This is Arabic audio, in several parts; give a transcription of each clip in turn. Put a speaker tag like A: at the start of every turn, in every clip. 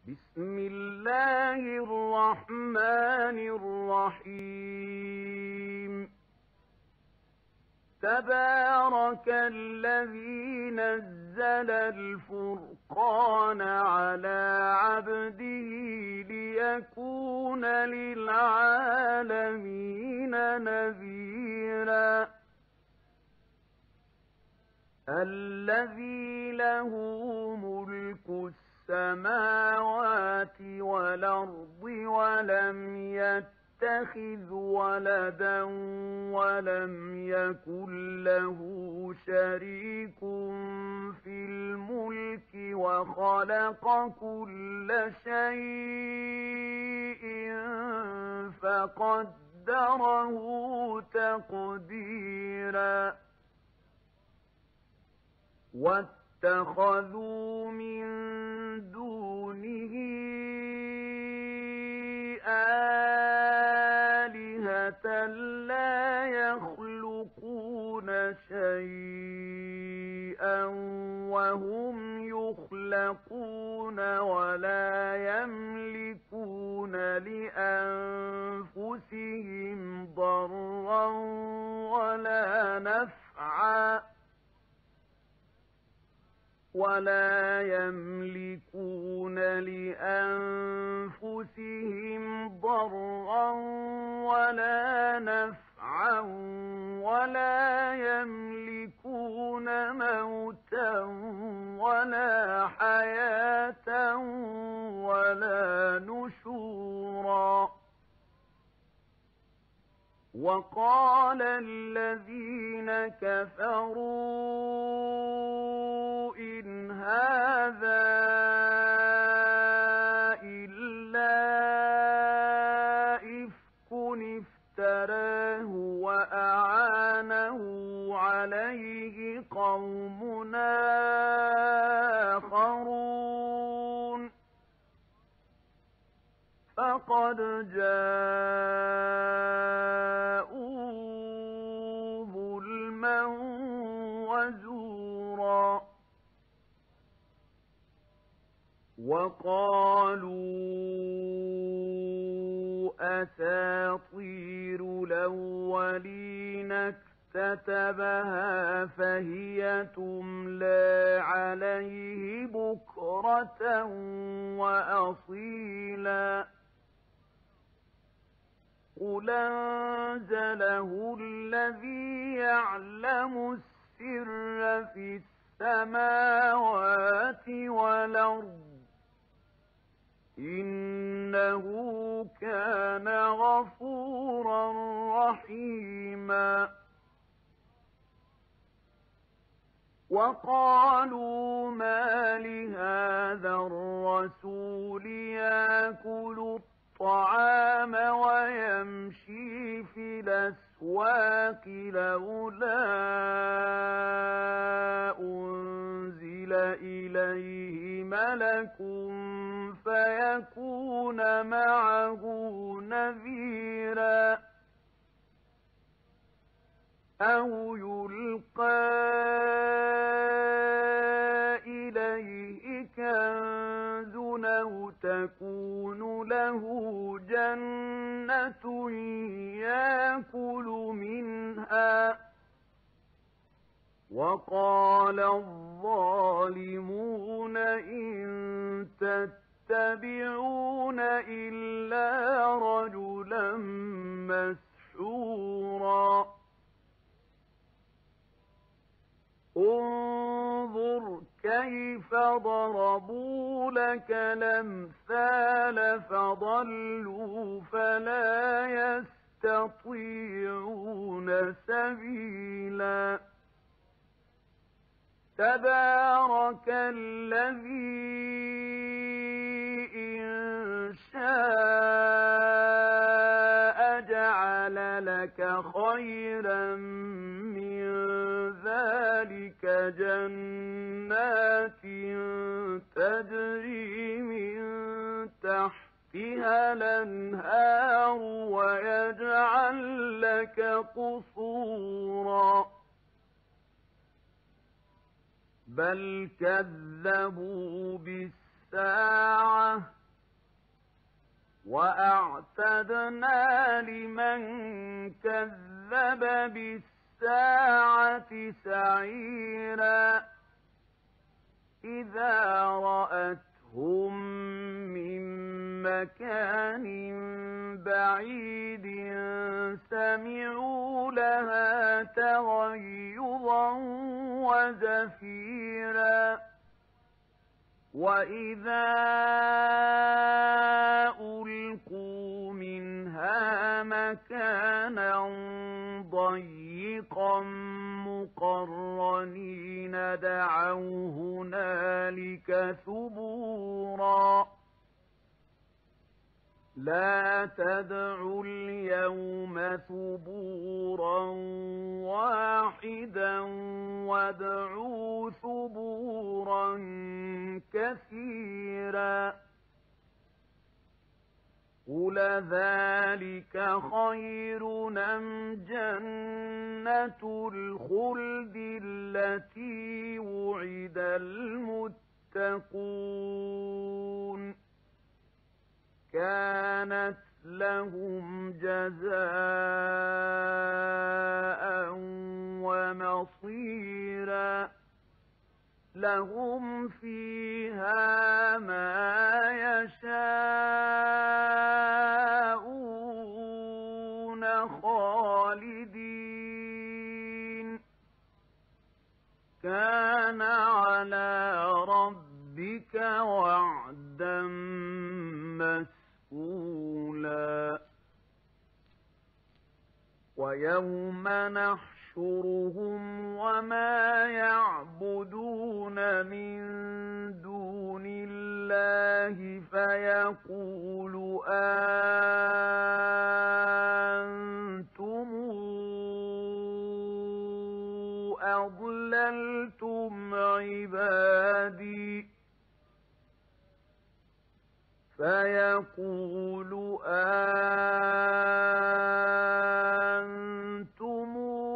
A: بسم الله الرحمن الرحيم تبارك الذي نزل الفرقان على عبده ليكون للعالمين نذيرا الذي له ملك السماوات والأرض ولم يتخذ ولدا ولم يكن له شريك في الملك وخلق كل شيء فقدره تقديرا واتخذوا من دونه آلهة لا يخلقون شيئا وهم يخلقون ولا يملكون لأنفسهم ضرا ولا نفعا ولا يملكون موتا ولا حياة ولا نشورا وقال الذين كفروا إن هذا إلا إفك افتراه وأعانه عليه قوم آخرون فقد جاءوا ظلما وزورا وقالوا أساطير الأولين اكتتبها فهي تملى عليه بكرة وأصيلا قل أنزله الذي يعلم السر في السماوات والأرض إنه كان غفورا رحيما وقالوا ما لهذا الرسول يأكل الطعام ويمشي في الأسواق لولا أنزل إليه ملك فيكون معه نذيرا أو يلقى إليه كنز أو تكون له جنة يأكل منها وقال الظالمون إن تتبعون إلا رجلا مسحورا انظر كيف ضربوا لك الأمثال فضلوا فلا يستطيعون سبيلا تبارك الذي إن شاء جعل لك خيرا من ذلك جنات تجري من تحتها الأنهار ويجعل لك قصورا بل كذبوا بالساعة وأعتدنا لمن كذب بالساعة سعيرا إذا رأتهم من مكان بعيد سمعوا لها تغيظا وزفيرا وإذا ألقوا منها مكانا ضيقا مقرنين دعوا هنالك ثبورا لا تدعوا اليوم ثبورا واحدا وادعوا ثبورا كثيرا قل ذلك خير أم جنة الخلد التي وعد المتقون كانت لهم جزاء ومصيرا لهم فيها ما يشاءون خالدين كان على ربك وعدا مسئولا ويوم نحشرهم وما يعبدون من دون الله فيقول أنتم أضللتم عبادي فيقول أنتم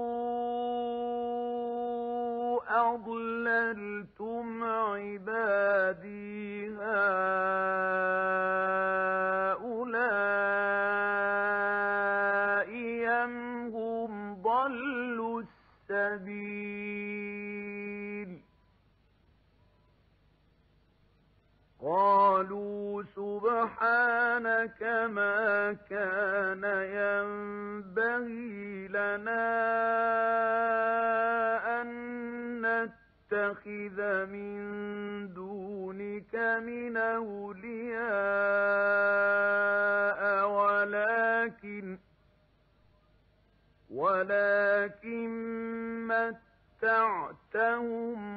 A: أضللتم عبادي هؤلاء أم هم ضلوا السبيل قالوا سبحانك ما كان ينبغي لنا أن نتخذ من دونك من أولياء ولكن متعتهم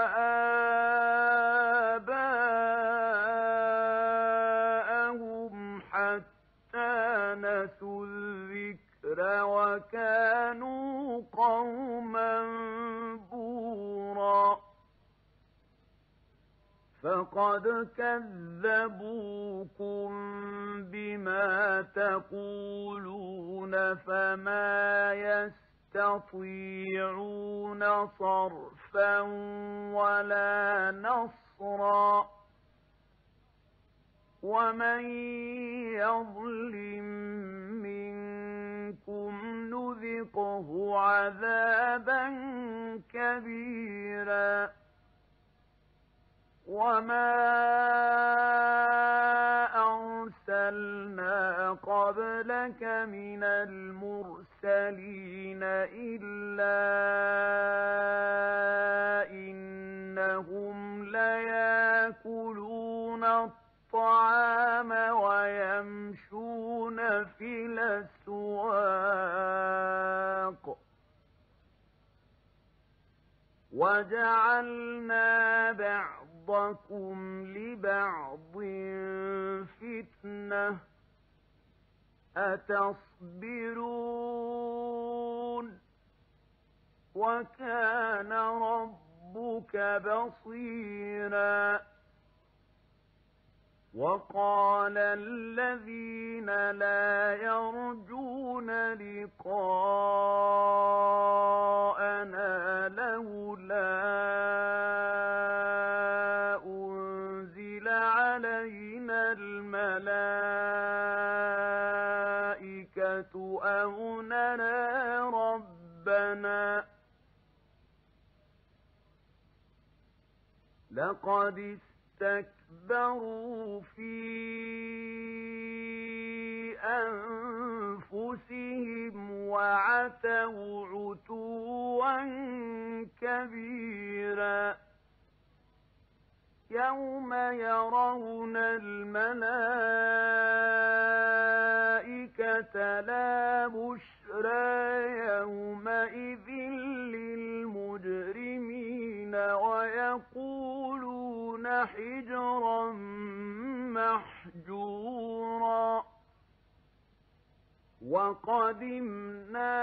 A: وآباءهم حتى نسوا الذكر وكانوا قوما بورا فقد كذبوكم بما تقولون فما يستطيعون صرفا ولا نصرا ومن يظلم منكم نذقه عذابا كبيرا وما أرسلنا قبلك من المرسلين إلا إنهم ليأكلون الطعام ويمشون في الأسواق وجعلنا بعضكم لبعض فتنة أتصبرون وكان ربك بصيرا وقال الذين لا يرجون لقاءنا لولا أنزل علينا علينا الملائكة أو نرى ربنا لقد استكبروا في أنفسهم وعتوا عتوا كبيرا يوم يرون الملائكة لا بشرى يومئذ للمجرمين ويقولون حجرا محجورا وقدمنا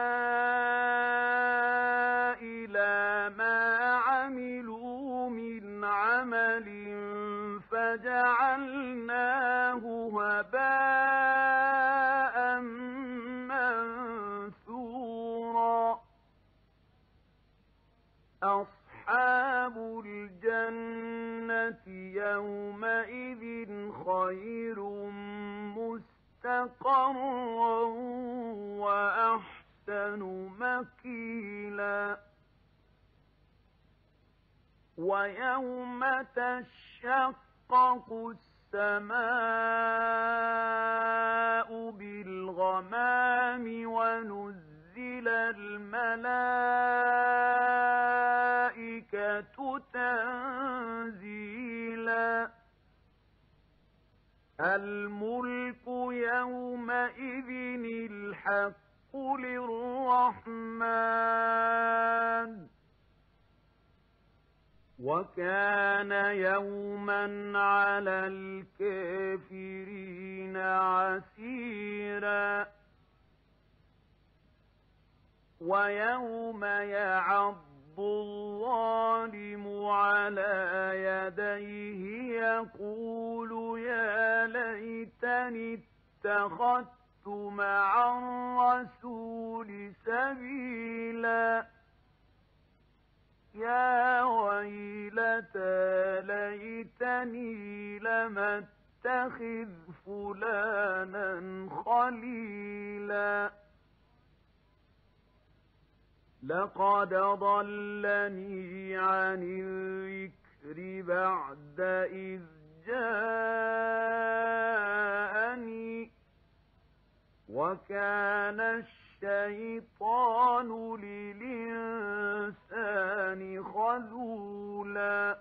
A: إلى ما عملوا من عمل فجعلناه هباء منثورا أصحاب الجنة يومئذ خير مستقرا وأحسن مقيلا ويوم تشقق السماء بالغمام ونزل الملائكة تنزيلا الملك يومئذ الحق للرحمن وكان يوما على الكافرين عسيرا ويوم يعض الظالم على يديه يقول يا ليتني اتخذت مع الرسول سبيلا يا ويلتى ليتني لم اتخذ فلانا خليلا لقد ضلني عن الذكر بعد إذ جاءني وكان الشيطان للإنسان خذولا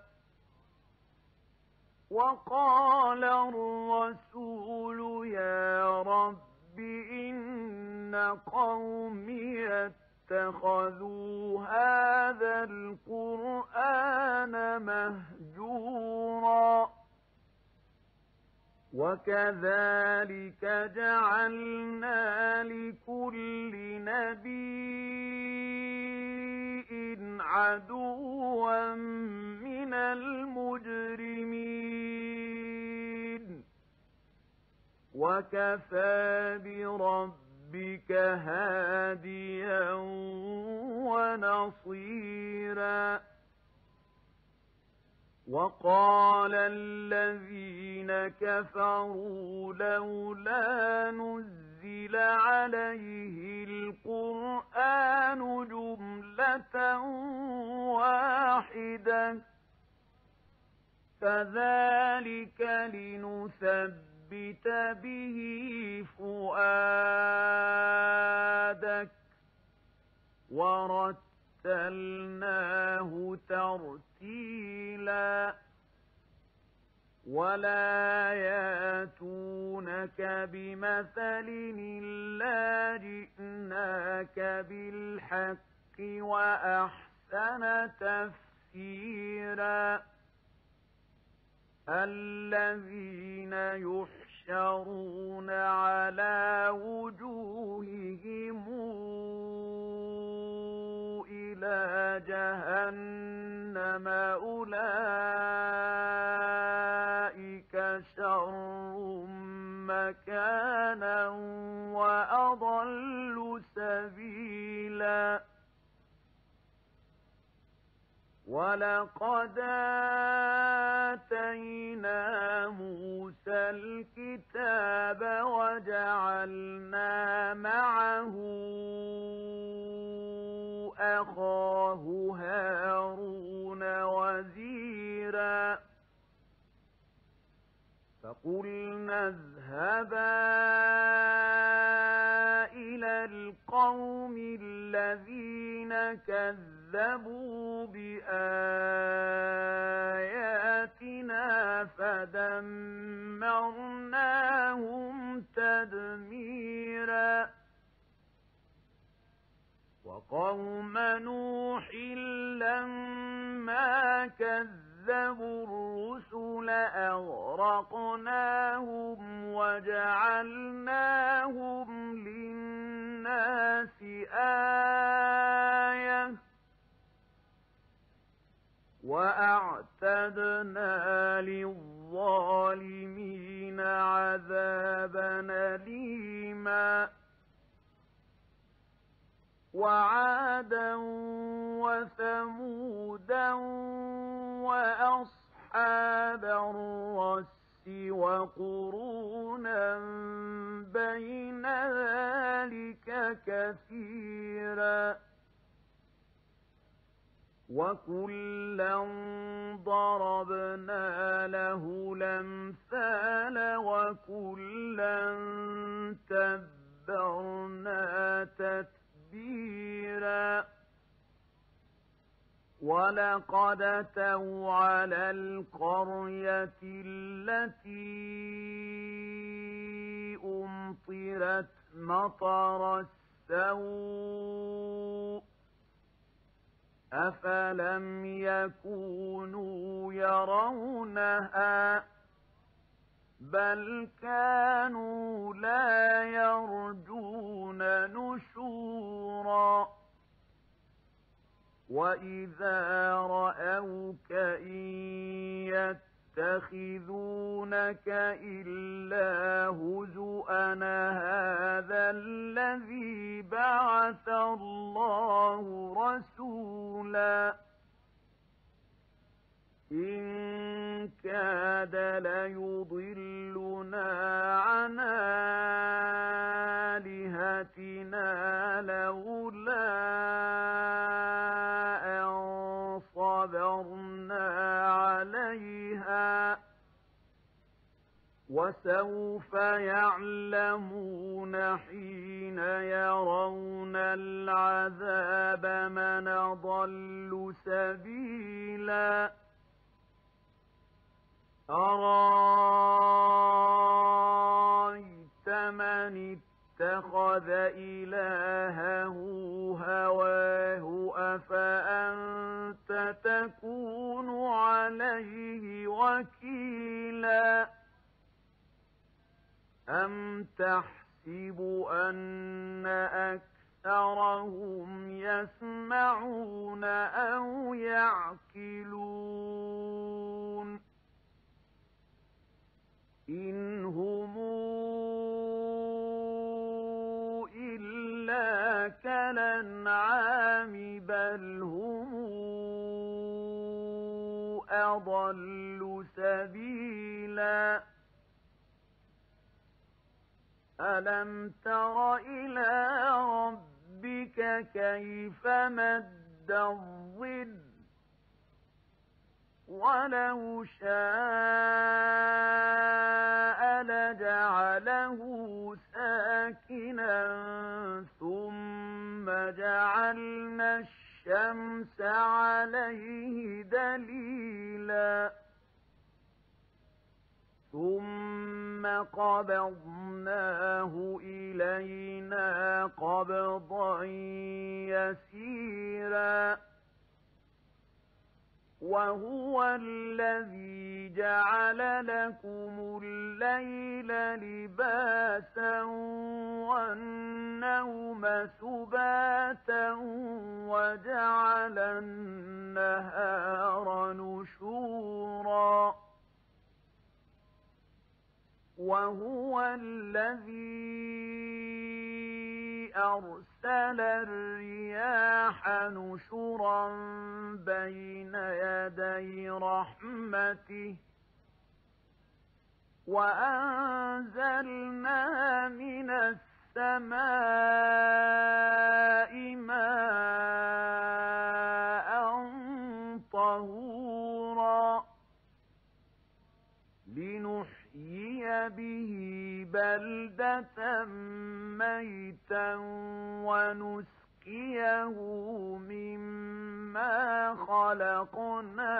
A: وقال الرسول يا رب إن قومي اتخذوا هذا القرآن مهجورا وكذلك جعلنا لكل نبي عدوا من المجرمين وكفى بربك هاديا ونصيرا وقال الذين كفروا لولا نزل عليه القرآن جملة واحدة كذلك لنثبت به فؤادك ورتلناه ترتيلا ولا ياتونك بمثل إلا جئناك بالحق وأحسن تفسيرا الذين يحشرون على وجوههم إلى جهنم أولئك شر مكانا وأضل سبيلا وَلَقَدْ آتَيْنَا مُوسَى الْكِتَابَ وَجَعَلْنَا مَعَهُ أَخَاهُ هَارُونَ وَزِيرًا فَقُلْنَا اذْهَبَا إِلَى الْقَوْمِ الَّذِينَ كَذَّبُوا بِآيَاتِنَا فَدَمَّرْنَاهُمْ تَدْمِيرًا وَقَوْمَ نُوحٍ لَّمَّا كَذَّبُوا الرُّسُلَ أَغْرَقْنَاهُمْ وَجَعَلْنَاهُمْ لِلنَّاسِ آيَةً وَأَعْتَدْنَا لِلظَّالِمِينَ عَذَابًا أَلِيمًا وَعَادًا وَثَمُودًا وَأَصْحَابَ الرَّسِّ وَقُرُونًا بَيْنَ ذَلِكَ كَثِيرًا وَكُلًّا ضَرَبْنَا لَهُ الْأَمْثَالَ وَكُلًّا تَبَّرْنَا تَتْبِيرًا وَلَقَدْ أَتَوْا عَلَى الْقَرْيَةِ الَّتِي أُمْطِرَتْ مَطَرَ السَّوْءِ أَفَلَمْ يَكُونُوا يَرَوْنَهَا بَلْ كَانُوا لَا يَرْجُونَ نُشُورًا وَإِذَا رَأَوْكَ إِن يَتَّخِذُونَكَ إِلَّا هُزُوًا هَٰذَا الَّذِي بَعَثَ اللَّهُ رَسُولًا إِن كَادَ لَيُضِلُّنَا عَنْ آلِهَتِنَا لَوْلَا أَن صَبَرْنَا عَلَيْهَا وَسَوْفَ يَعْلَمُونَ حِينَ يَرَوْنَ الْعَذَابَ مَنْ أَضَلُّ سَبِيلًا أَرَأَيْتَ مَنِ اتَّخَذَ إِلَٰهَهُ هَوَاهُ أَفَأَنتَ تَكُونُ عَلَيْهِ وَكِيلًا أَمْ تَحْسِبُ أَنَّ أَكْثَرَهُمْ يَسْمَعُونَ أَوْ يَعْقِلُونَ إِنْ هُمْ إِلَّا كَالْأَنْعَامِ بَلْ هُمْ أَضَلُّ سَبِيلًا أَلَمْ تَرَ إِلَىٰ رَبِّكَ كَيْفَ مَدَّ الظِّلَّ وَلَوْ شَاءَ لَجَعَلَهُ سَاكِنًا ثُمَّ جَعَلْنَا الشَّمْسَ عَلَيْهِ دَلِيلًا ثُمَّ قَبَضْنَاهُ إِلَيْنَا قَبْضًا يَسِيرًا وَهُوَ الَّذِي جَعَلَ لَكُمُ اللَّيْلَ لِبَاسًا وَالنَّوْمَ سُبَاتًا وَجَعَلَ النَّهَارَ نُشُورًا وَهُوَ الَّذِي أرسل الرياح نشرا بين يدي رحمته وأنزلنا من السماء ماء طهورا لنحيي به بلدة ميتا ونسقيه مما خلقنا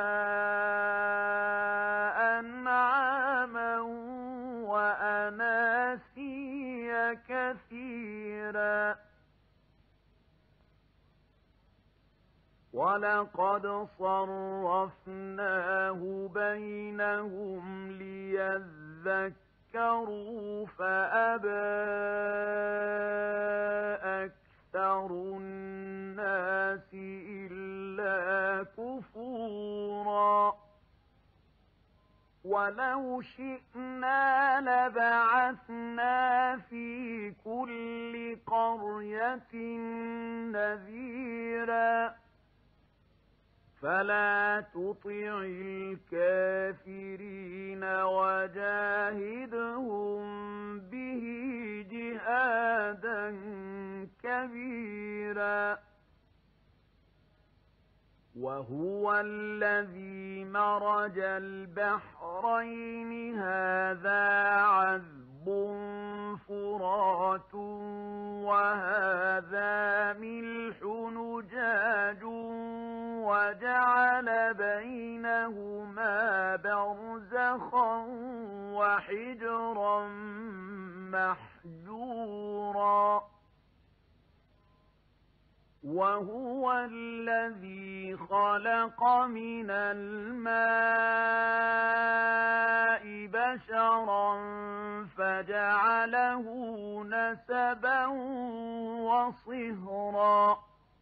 A: أنعاما وأناسيا كثيرا ولقد صرفناه بينهم ليذكروا فأبى أكثر الناس إلا كفورا ولو شئنا لبعثنا في كل قرية نذيرا فلا تطع الكافرين وجاهدهم به جهادا كبيرا وهو الذي مرج البحرين هذا عذب فرات وهذا ملح نجاج وجعل بينهما برزخا وحجرا محجورا وهو الذي خلق من الماء بشرا فجعله نسبا وصهرا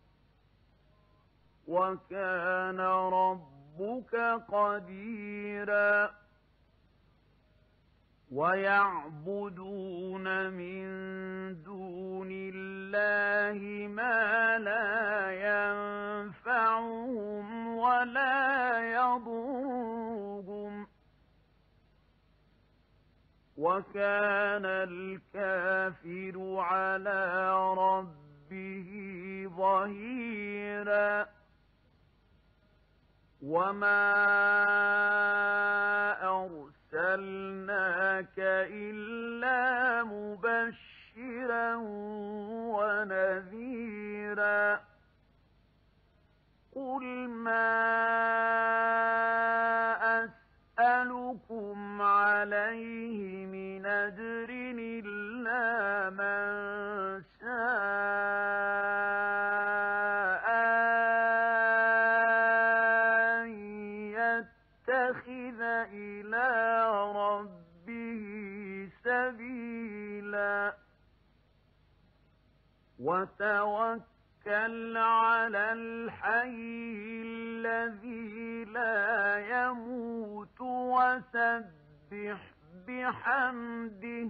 A: وكان ربك قديرا ويعبدون من دون الله ما لا ينفعهم ولا يضرهم وكان الكافر على ربه ظهيرا وما أرسلناك إلا مبشرا ونذيرا قل ما أسألكم عليه من أجر إلا من شاء أن يتخذ إلى ربه سبيلا وتوكل على الحي الذي لا يموت وسبح بحمده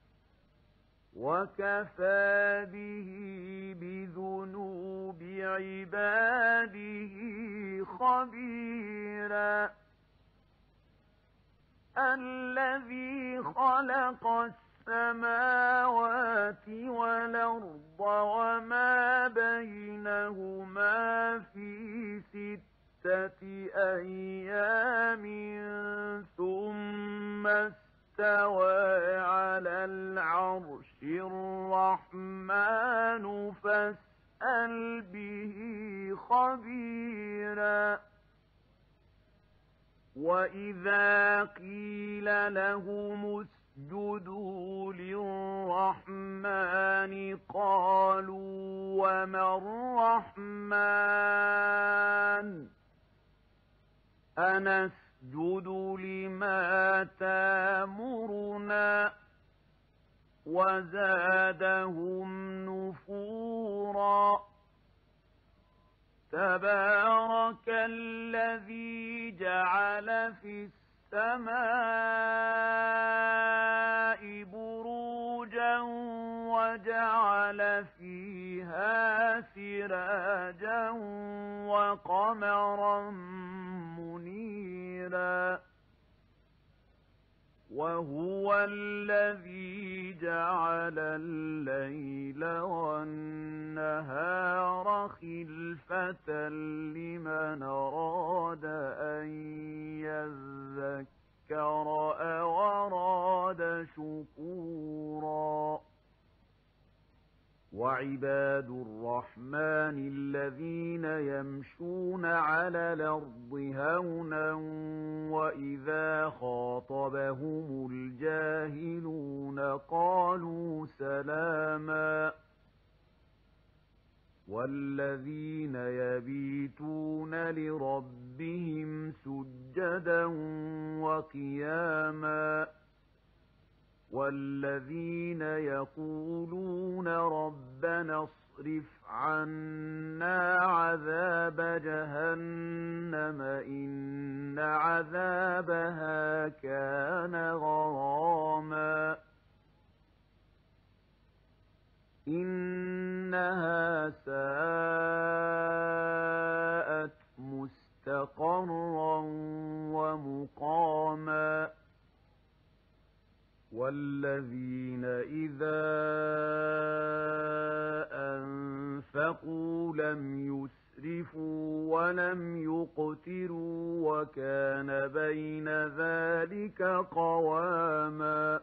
A: وكفى به بذنوب عباده خبيرا الذي خلق السماوات والأرض وما بينهما في 6 أيام ثم استوى على العرش الرحمن فاسأل به خبيرا وإذا قيل لهم اسجدوا للرحمن قالوا وما الرحمن أنسجد لما تامرنا وزادهم نفورا تبارك الذي جعل في السماء بروجا وجعل فيها سراجا وقمرا منيرا وهو الذي جعل الليل والنهار خلفة لمن أراد أن يذكر أو أراد شكورا وعباد الرحمن الذين يمشون على الأرض هونا وإذا خاطبهم الجاهلون قالوا سلاما والذين يبيتون لربهم سجدا وقياما والذين يقولون ربنا اصرف عنا عذاب جهنم إن عذابها كان غراما إنها ساءت مستقرا ومقاما والذين إذا أنفقوا لم يسرفوا ولم يقتروا وكان بين ذلك قواما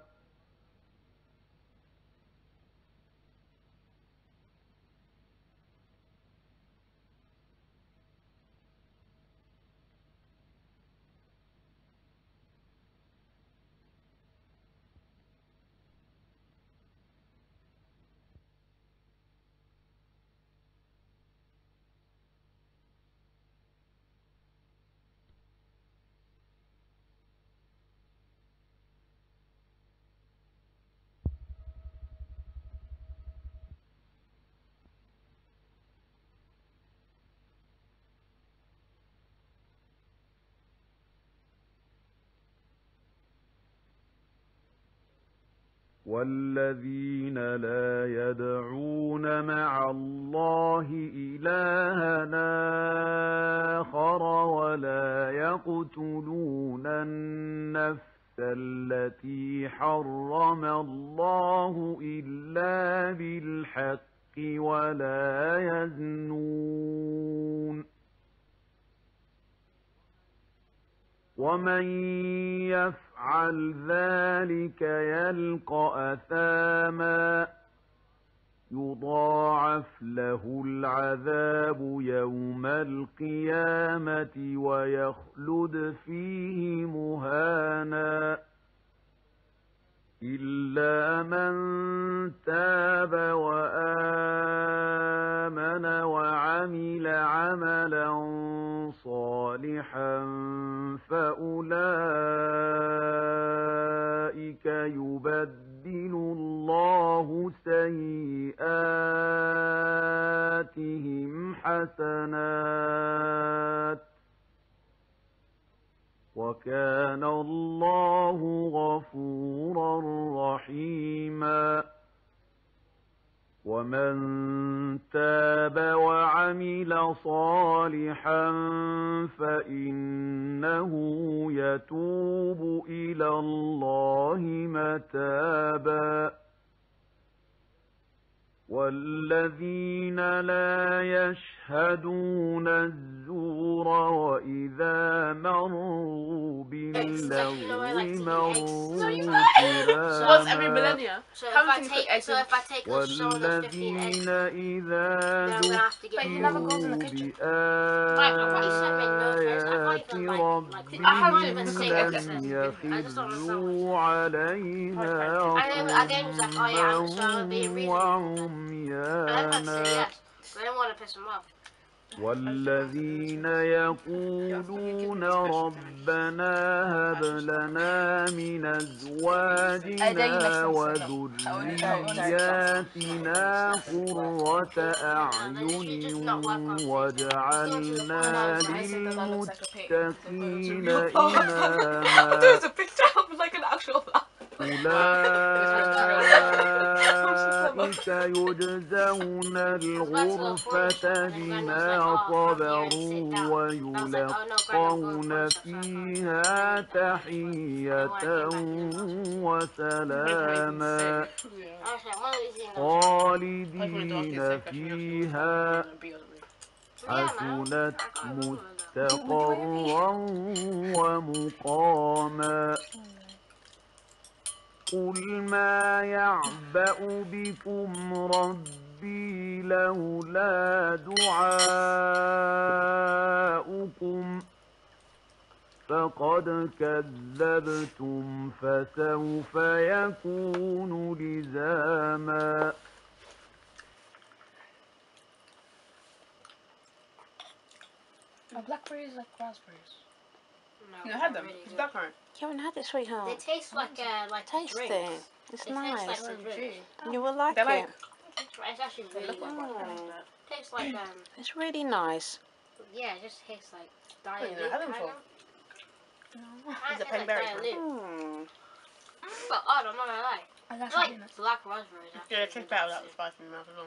A: والذين لا يدعون مع الله إلهًا آخر ولا يقتلون النفس التي حرم الله إلا بالحق ولا يزنون ومن يفعل ذلك يلقى أثاما يضاعف له العذاب يوم القيامة ويخلد فيه مهانا إلا من تاب وآمن وعمل عملا صالحا فأولئك يبدل الله سيئاتهم حسنات وكان الله غفورا رحيما ومن تاب وعمل صالحا فإنه يتوب إلى الله متابا والذين لا يشهدون الزور وإذا مروا باللغو مروا كراما والذين إذا ذكروا بآيات ربهم لم يخروا عليها صما وعميانا والذين يقولون ربنا هب لنا من أزواجنا وذرياتنا قرة أعين واجعلنا للمتقين إماما أولئك أولئك يجزون الغرفة بما صبروا ويلقون فيها تحية وسلاما خالدين فيها حسنت مستقرا ومقاما قل ما يعبأ بكم ربي لولا دعاؤكم فقد كذبتم فسوف يكون لزاما
B: Are blackberries like raspberries?
C: No,
D: You had them.
C: really
D: It's
C: good.
D: blackcurrant.
B: You haven't had it, sweetheart.
C: They taste like
B: Taste
C: drinks.
B: it. It's
C: It
B: nice.
C: tastes like the drink.
B: You will like
D: They're
B: it.
D: like-
C: It's actually really good. Tastes like
B: It's really nice.
C: yeah, it just tastes like
D: Wait,
C: diet
D: you had them
C: kind
D: before?
C: of.
D: Is it
C: Like
D: penberry?
C: Diet Luke. But odd, I'm not gonna lie.
B: I
C: It's like black raspberries.
D: Yeah, it tastes better without the spice in your mouth as well.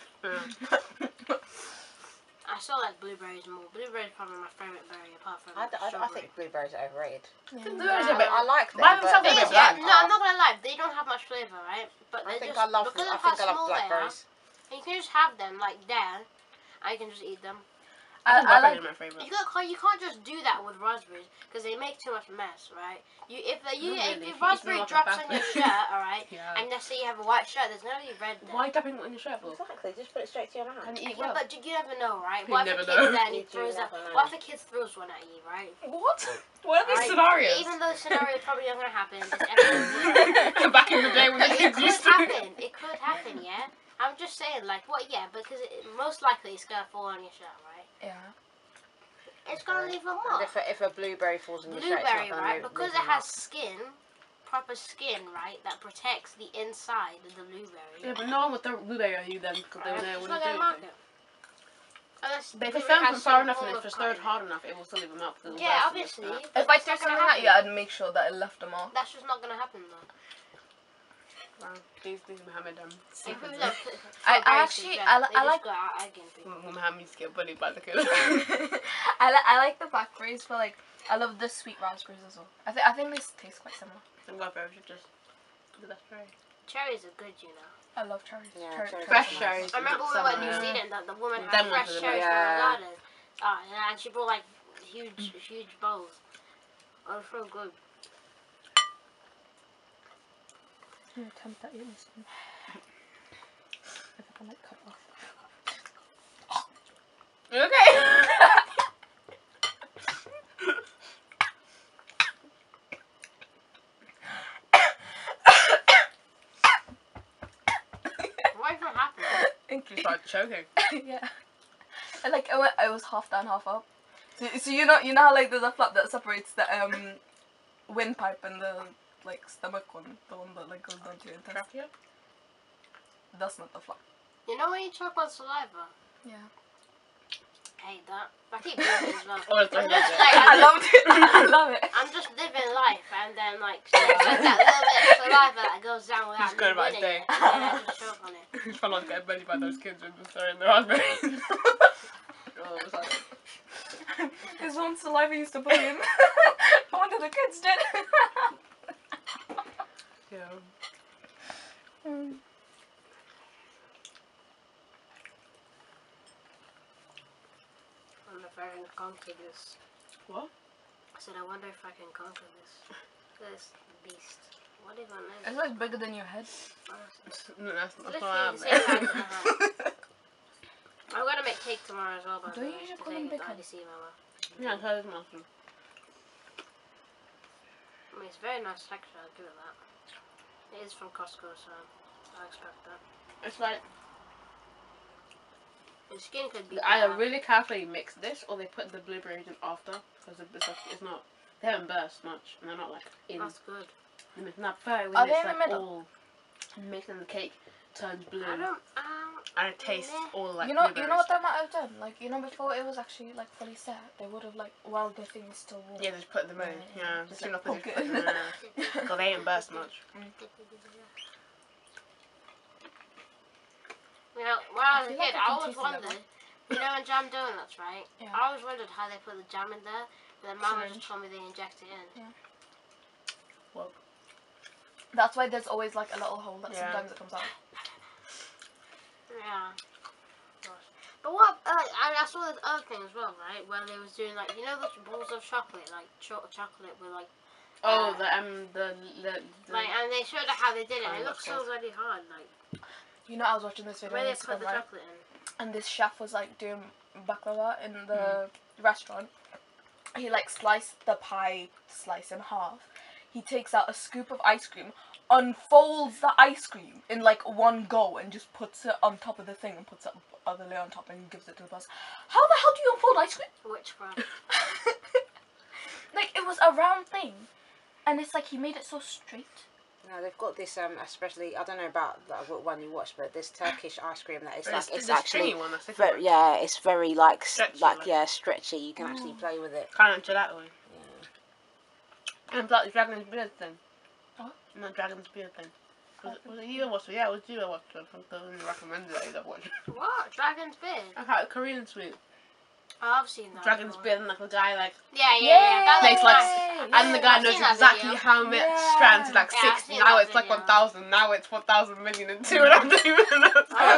C: I still like blueberries more. Blueberries are probably my favourite berry apart from
E: I
C: strawberry.
E: think blueberries are overrated.
D: Blueberries are a bit-
E: I like them,
D: By
E: but
D: themselves, they're a bit
C: Yeah,
D: bland.
C: no, I'm not gonna lie. They don't have much flavour, right? But
E: I
C: they
E: think
C: just
E: I love
C: because of how small they are,
E: blackberries.
C: and you can just have them like there, and you can just eat them.
D: I think blackberries are my favourite.
C: You can't just do that with raspberries because they make too much mess, right? If
D: really.
C: if
D: If you
C: raspberry
D: eat them
C: drops
D: like a
C: on your shirt, alright,
D: Yeah.
C: and let's say you have a white shirt, there's gonna be red there.
D: Why are you tapping it in your shirt for?
E: Exactly, just put it straight to your mouth.
D: Can you eat
C: Yeah,
D: well?
C: but you never know, right?
D: You
C: What if
D: never
C: a kid's
D: know.
C: there and he
E: You do
C: throws
E: never know.
C: what if a kid throws one at you, right?
D: What? What are these
C: Right?
D: scenarios?
C: Even though the scenario is probably not gonna happen, just everyone
D: Back in the day when the
C: it
D: kids
C: could
D: used to.
C: happen. It could happen, yeah. I'm just saying, like, what? Yeah, because most likely it's gonna fall on your shirt, right?
B: Yeah.
C: It's gonna leave a
E: And
C: mark.
E: if a blueberry falls in your shirt, it's
C: Blueberry,
E: not
C: right?
E: going to
C: Because it has skin, proper skin, right, that protects the inside of the blueberry.
D: Yeah, but no one would throw blueberry at you then because they
C: It's
D: wouldn't
C: not
D: do
C: gonna mark
D: anything.
C: it. Unless
D: But if
C: the
D: it's
C: blueberry
D: found
C: has
D: from far
C: some
D: enough and
C: form
D: if
C: of
D: it's stirred
C: cutting.
D: hard enough, it will still leave them up.
C: Yeah, obviously.
B: If I threw something at you, I'd make sure that it left a mark.
C: That's just not gonna happen though.
D: Wow, these Muhammad
C: If we
D: secrets.
C: look,
B: I
C: strawberries
B: actually-
C: suggest
B: I
C: they just
B: like-
C: go out again.
D: Muhammad used to get bullied by the kids.
B: I like the blackberries, but like I love the sweet raspberries as well. I think this tastes quite similar.
D: And blackberries should just do that cherry.
C: Cherries are good, you know.
B: I love cherries.
E: Yeah, cherries
D: Fresh
E: are nice.
D: cherries.
C: I remember
D: not
C: we went to
D: summer.
C: New Zealand that the woman
D: Them
C: had
D: ones
C: fresh
D: are the
C: cherries
E: best.
C: from her
E: Yeah.
C: garden. And she brought like huge bowls. Oh, so good.
B: I'm gonna attempt that in this one. If I can like cut off.
D: You okay?
C: What even happened?
B: Thank
D: She started choking.
B: Yeah. And like I was half down, half up. So you know how like there's a flap that separates the windpipe and the like stomach one, the one that like goes down to your intestine.
D: Trachea?
B: That's not the flap.
C: You know when you choke on saliva?
B: Yeah.
C: I hate that. I keep doing it as well.
D: Oh, it's
C: I'm
D: like
C: just
D: that.
C: like,
B: I loved it. I love it.
C: I'm just living life, and then like there's like that little bit of saliva that goes down without
D: He's good
C: me
D: about his
C: winning
D: day.
C: it, and then I just choke on it.
D: He's trying not to get bullied by those kids with the story in the raspberries. Oh, it's like,
B: His own saliva used to bully him. One of the kids did.
D: yeah.
C: I wonder if I can conquer this.
D: What?
C: I said, I wonder if I can conquer this beast. What even is
B: It's like bigger than your head.
D: No, that's
C: Literally
D: not
C: the same size as my hand. I'm gonna make cake tomorrow as well, by the
B: Don't
C: way.
B: you usually
C: to
B: call
C: take
B: them
C: it to
B: big
C: IDC, Mama.
D: Yeah, so is mushroom.
C: I mean, it's very nice texture, I'll give it that. It is from Costco, so I expect that.
D: It's like
C: The skin could be
D: they either
C: better.
D: really carefully mix this or they put the blueberries in after because it's not, they haven't burst much and they're not like in.
C: That's good.
D: It's not very when
B: Are they
D: it's
B: in the
D: like
B: middle?
D: all mixed and the cake turns blue
C: I don't,
D: and it tastes
C: meh.
D: all like
B: You know
D: blueberries.
B: what they might have done? Like, before it was actually like fully set, they would have like while the thing is still warm.
D: Yeah, just put them in. Yeah,
B: Just
D: just
B: like
D: enough
B: poke
D: to
B: it.
D: put them in. Because they ain't burst much.
C: You know, when I was a
B: feel like
C: kid,
B: I
C: I
B: can
C: always
B: taste it a
C: wondered.
B: bit.
C: You know, in jam donuts, right?
B: Yeah.
C: I always wondered how they put the jam in there, but then Mama
B: Syringe.
C: just told me they inject it in.
B: Yeah.
D: Well,
B: That's why there's always like a little hole that
D: Yeah.
B: sometimes it comes out.
C: Yeah. Gosh. But what? I saw this other thing as well, right? Where they was doing like, you know, those balls of chocolate, like chocolate with like.
D: oh,
C: Like, and they showed how they did it.
D: Can't
C: It looks so
D: watch
C: really hard, like
B: You know, I was watching this video
C: where
B: on
C: they put
B: Instagram,
C: the
B: right?
C: chocolate in.
B: And this chef was like doing baklava in the restaurant. He like sliced the pie slice in half. He takes out a scoop of ice cream, unfolds the ice cream in like one go, and just puts it on top of the thing and puts it other layer on top and gives it to the person. How the hell do you unfold ice cream?
C: Witchcraft.
B: Like it was a round thing, and it's like he made it so straight.
E: No, they've got this, especially, I don't know about what one you watched, but this Turkish ice cream that is like, it's
D: the
E: actually,
D: stringy one. That's
E: very, yeah, it's very like,
D: Stretchy,
E: like,
D: like-
E: yeah, stretchy. You can actually play with it.
D: kind of gelato.
E: Yeah.
D: And like the Dragon's Beard thing.
B: What?
D: And the Dragon's Beard thing. Was it you that watched it? Yeah, it was you that watched it. I don't really recommend it. That watched it.
C: What? Dragon's Beard?
D: I had a Korean sweet.
C: Oh, I've seen that.
D: Dragon's
C: before.
D: Beard and like the guy like
C: Yeah. That
D: makes
C: looks
D: like
C: nice.
D: and the guy
C: I've
D: knows
C: seen that
D: exactly
C: video.
D: how much
B: Yeah.
D: strands like
C: Yeah, I've
D: 60.
C: seen
D: Now
C: that
D: it's like
C: video.
D: 1,000. Now it's 1,000 million and two. And I don't even know.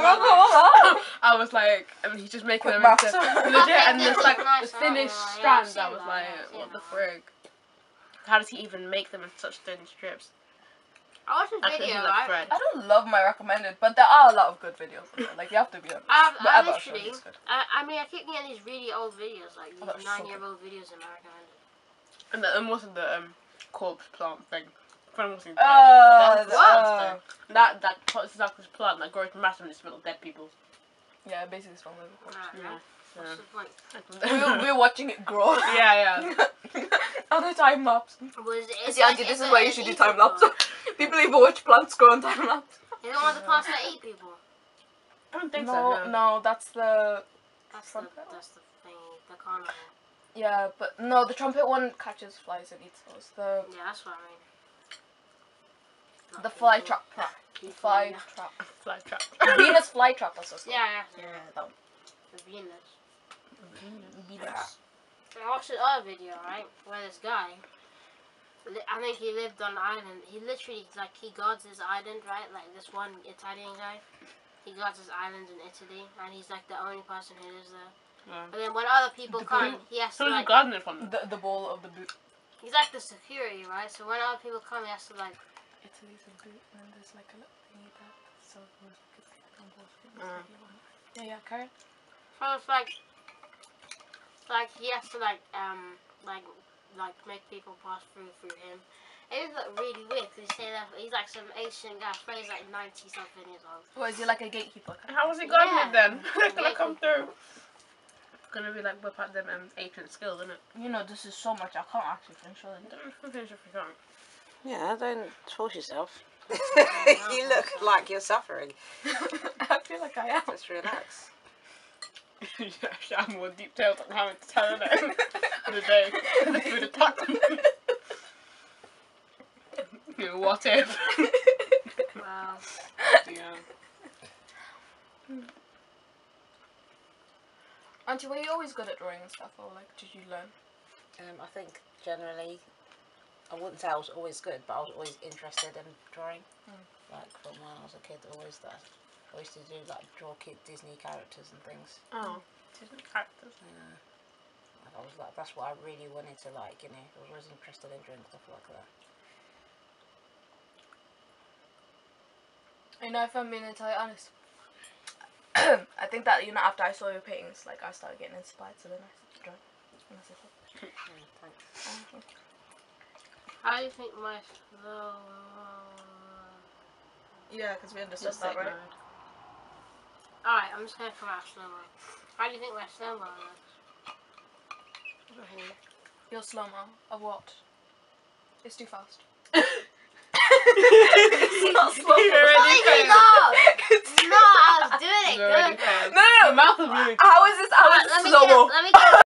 D: I was like, and he's just making them
B: Quick
D: into
B: maths.
D: legit, and there's like
C: Nice,
D: the finished
C: yeah,
D: strands.
C: I've
D: I was
C: seen that,
D: like,
C: yeah, I've seen
D: what the
C: that.
D: frig? How does he even make them in such thin strips?
C: I watched
D: I
C: this
D: think
C: video,
D: he like
C: right?
D: bread.
B: I don't love my recommended, but there are a lot of good videos. On there. Like you have to be honest.
C: I
B: Whatever I show
C: literally,
B: you is good.
C: I mean, I keep getting these really old videos, like
B: Oh, that's
C: these
B: so
C: 9-year-old videos in my recommended.
D: And what's the corpse plant thing? Friend was in
B: What?
D: That it's like this plant that grows massive and it smells like dead people.
B: Yeah, basically it's from Liverpool.
D: Yeah.
C: What's the point?
B: We're watching it grow.
D: Yeah.
B: On a time lapse.
C: It's
B: See, Auntie, this is why you should do time lapse. People even watch plants grow on time lapse.
C: You don't want the plants that eat people.
D: I don't think
B: No,
D: so.
B: no, that's the
C: That's
B: Trumpet?
C: that's the thingy, the carnival.
B: yeah, but no, the trumpet one catches flies and eats those.
C: Yeah, that's what I mean. Not
B: The fly
C: people.
B: trap.
C: People,
B: Fly
C: yeah.
B: trap.
D: Fly trap.
B: Venus fly trap. That's what's called.
C: Yeah.
B: Yeah, that one.
C: The Venus.
B: Venus.
C: I watched this other video, right, where this guy, I think he lived on an island. He literally, like, he guards his island, right? Like, this one Italian guy. He guards his island in Italy, and he's, like, the only person who lives there.
D: Yeah.
C: But then when other people
D: The
C: come,
D: boot.
C: he has
D: So
C: to,
D: is the
C: like,
D: gardener from?
B: The bowl of the boot.
C: he's like the security, right? So when other people come, he has to, like,
B: Italy's a boot, and then there's like a little thingy that so yeah, carry on.
C: so it's like he has to, like make people pass through him. It is like really weird because he's like some Asian guy, he's like 90 something years old.
B: What, is he like a gatekeeper?
D: How was he gardening
C: Yeah.
D: then? They're gonna come through. Gonna be like whip out them ancient skills, isn't it?
B: You know, this is so much, I can't actually finish all of it.
D: Don't finish if you can't.
E: Yeah, don't force yourself. You look like you're suffering.
B: I feel like I am.
E: Just relax.
D: Yeah, I'm more deep tales on having to tell them for the day. Through the tuck. You know, what if?
C: Wow.
D: Yeah.
B: Auntie, were you always good at drawing and stuff, or like did you learn?
E: I think generally, I wouldn't say I was always good, but I was always interested in drawing. Like from when I was a kid, always that. I used to do like draw kid Disney characters and things.
D: Oh, Disney characters.
E: Yeah. Like, I was like, that's what I really wanted to like. You know, I was always interested in doing stuff like that.
B: You know, if I'm being entirely honest, I think that, you know, after I saw your paintings, like I started getting inspired, so then I started drawing. And I said,
E: Thanks.
C: How do you think my
B: yeah, because we understood
D: Just
B: that,
D: like
B: right?
C: Alright, I'm just gonna come out slow mo. How do you think my slow mo looks?
B: Your slow-mo of what? It's too fast.
D: It's
B: not slow.
C: No, I was doing it
D: You're already
C: good.
D: fast.
B: No,
D: Your mouth is moving.
B: How is this? How is
C: Let
B: this
C: me
B: slow-mo?
C: get